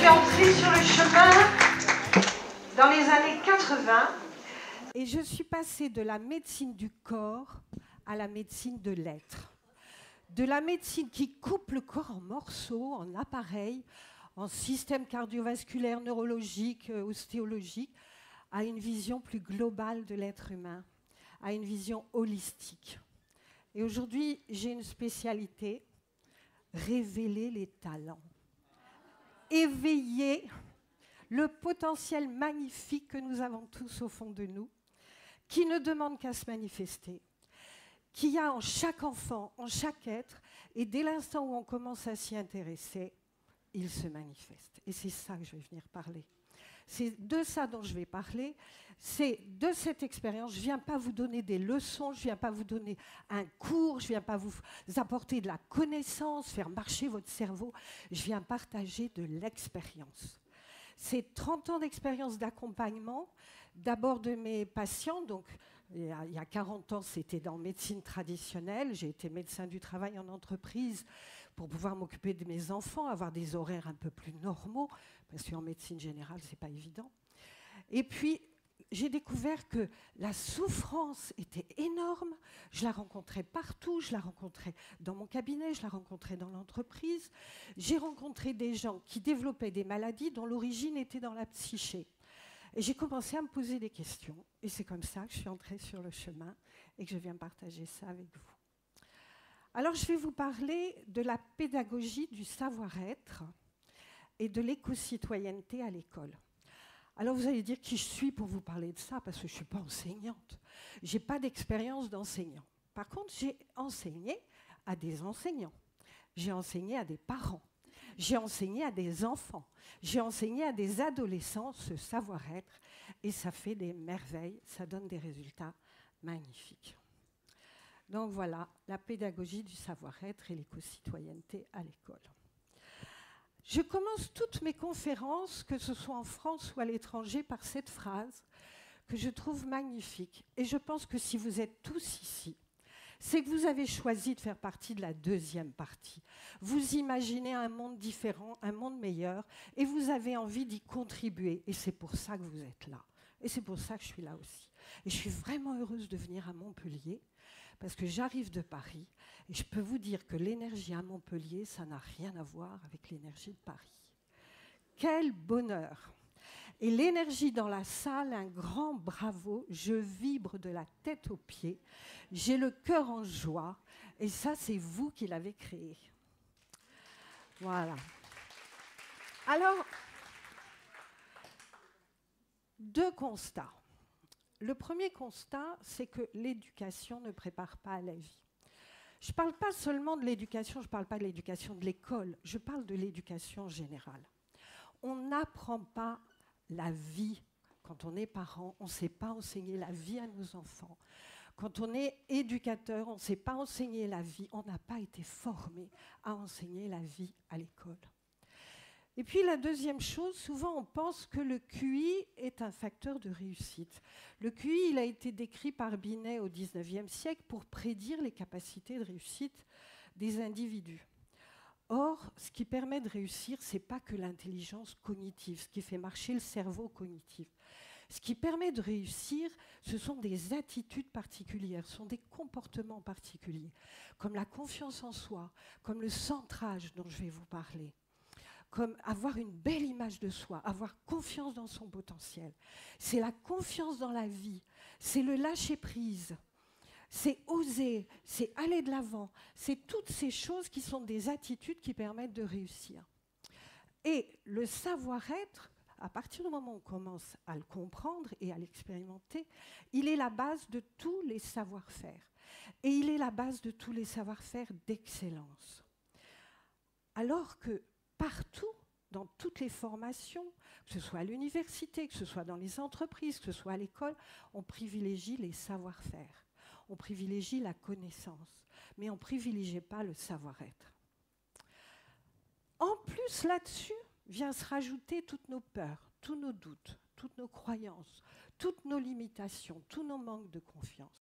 suis entrée sur le chemin dans les années 80. Et je suis passée de la médecine du corps à la médecine de l'être. De la médecine qui coupe le corps en morceaux, en appareils, en système cardiovasculaire, neurologique, ostéologique, à une vision plus globale de l'être humain, à une vision holistique. Et aujourd'hui, j'ai une spécialité, révéler les talents, éveiller le potentiel magnifique que nous avons tous au fond de nous, qui ne demande qu'à se manifester, qu'il y a en chaque enfant, en chaque être, et dès l'instant où on commence à s'y intéresser, il se manifeste. Et c'est ça que je vais venir parler. C'est de ça dont je vais parler, c'est de cette expérience. Je ne viens pas vous donner des leçons, je ne viens pas vous donner un cours, je ne viens pas vous apporter de la connaissance, faire marcher votre cerveau, je viens partager de l'expérience. C'est 30 ans d'expérience d'accompagnement, d'abord de mes patients, donc il y a 40 ans c'était dans médecine traditionnelle, j'ai été médecin du travail en entreprise pour pouvoir m'occuper de mes enfants, avoir des horaires un peu plus normaux, parce qu'en médecine générale c'est pas évident. Et puis j'ai découvert que la souffrance était énorme, je la rencontrais partout, je la rencontrais dans mon cabinet, je la rencontrais dans l'entreprise. J'ai rencontré des gens qui développaient des maladies dont l'origine était dans la psyché. Et j'ai commencé à me poser des questions, et c'est comme ça que je suis entrée sur le chemin et que je viens partager ça avec vous. Alors je vais vous parler de la pédagogie du savoir-être et de l'éco-citoyenneté à l'école. Alors vous allez dire qui je suis pour vous parler de ça, parce que je ne suis pas enseignante. Je n'ai pas d'expérience d'enseignant. Par contre, j'ai enseigné à des enseignants. J'ai enseigné à des parents. J'ai enseigné à des enfants. J'ai enseigné à des adolescents ce savoir-être. Et ça fait des merveilles, ça donne des résultats magnifiques. Donc voilà, la pédagogie du savoir-être et l'éco-citoyenneté à l'école. Je commence toutes mes conférences, que ce soit en France ou à l'étranger, par cette phrase que je trouve magnifique. Et je pense que si vous êtes tous ici, c'est que vous avez choisi de faire partie de la deuxième partie. Vous imaginez un monde différent, un monde meilleur, et vous avez envie d'y contribuer. Et c'est pour ça que vous êtes là. Et c'est pour ça que je suis là aussi. Et je suis vraiment heureuse de venir à Montpellier, parce que j'arrive de Paris, et je peux vous dire que l'énergie à Montpellier, ça n'a rien à voir avec l'énergie de Paris. Quel bonheur! Et l'énergie dans la salle, un grand bravo, je vibre de la tête aux pieds, j'ai le cœur en joie, et ça, c'est vous qui l'avez créé. Voilà. Alors, deux constats. Le premier constat, c'est que l'éducation ne prépare pas à la vie. Je ne parle pas seulement de l'éducation, je ne parle pas de l'éducation de l'école, je parle de l'éducation générale. On n'apprend pas la vie quand on est parent, on ne sait pas enseigner la vie à nos enfants. Quand on est éducateur, on ne sait pas enseigner la vie, on n'a pas été formé à enseigner la vie à l'école. Et puis la deuxième chose, souvent on pense que le QI est un facteur de réussite. Le QI, il a été décrit par Binet au XIXe siècle pour prédire les capacités de réussite des individus. Or, ce qui permet de réussir, ce n'est pas que l'intelligence cognitive, ce qui fait marcher le cerveau cognitif. Ce qui permet de réussir, ce sont des attitudes particulières, ce sont des comportements particuliers, comme la confiance en soi, comme le centrage dont je vais vous parler, comme avoir une belle image de soi, avoir confiance dans son potentiel. C'est la confiance dans la vie, c'est le lâcher-prise, c'est oser, c'est aller de l'avant, c'est toutes ces choses qui sont des attitudes qui permettent de réussir. Et le savoir-être, à partir du moment où on commence à le comprendre et à l'expérimenter, il est la base de tous les savoir-faire. Et il est la base de tous les savoir-faire d'excellence. Alors que partout, dans toutes les formations, que ce soit à l'université, que ce soit dans les entreprises, que ce soit à l'école, on privilégie les savoir-faire. On privilégie la connaissance, mais on ne privilégie pas le savoir-être. En plus, là-dessus, vient se rajouter toutes nos peurs, tous nos doutes, toutes nos croyances, toutes nos limitations, tous nos manques de confiance.